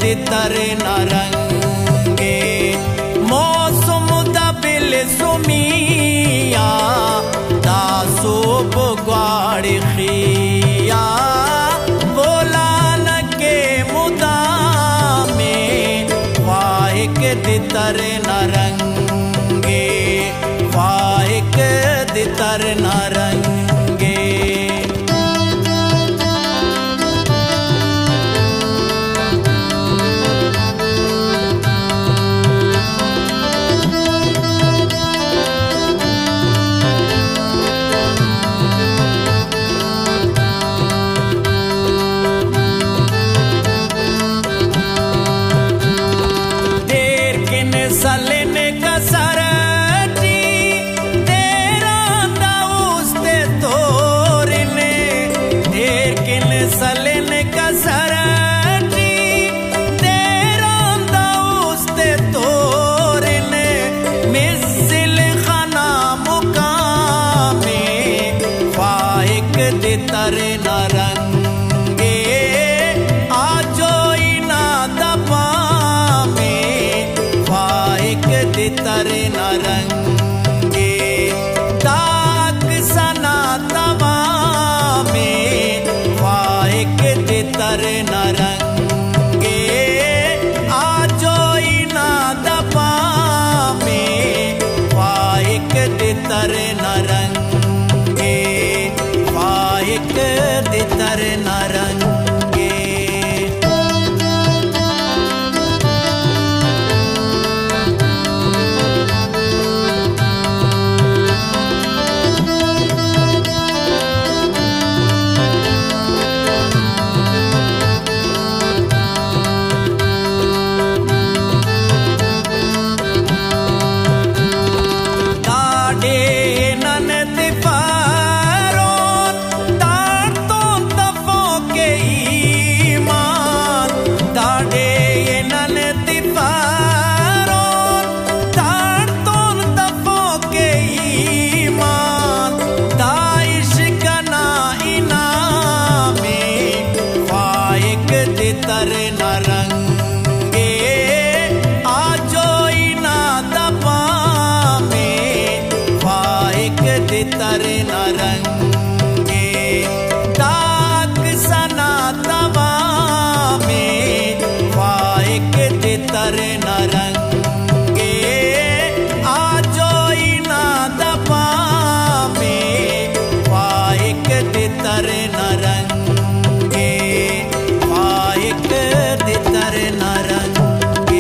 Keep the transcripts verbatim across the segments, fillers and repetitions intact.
दितर नरंगे मौसम दबिल सुमिया दासो बुगवाड़ खिया बोला न के मुदा में वाहिक दितर नरंगे वाहिक दितर नरंगे दितर नरंगे आजो इना दबा में वाहिक दितर नरंगे दाग सना दबा में वाहिक दितर नरंगे आजो इना दबा में वाहिक दितर नरंगे दितर नरंगे दाढ़े ननद दितर नरंगे आजो इना दबा में वाहिक दितर नरंगे दाग सना दबा में वाहिक दितर नरंगे आजो इना दबा में वाहिक दितर नरंगे दितर नरंगे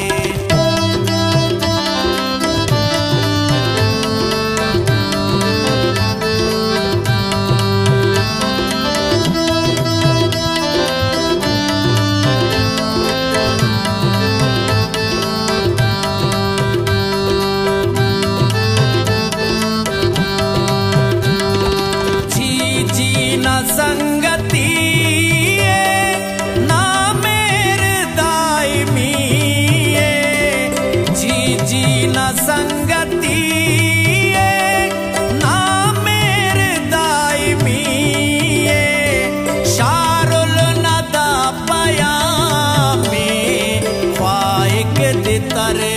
जी जी न संगती संगति ना मेरे दायमी शारुल नदा पया में वाहिक दितर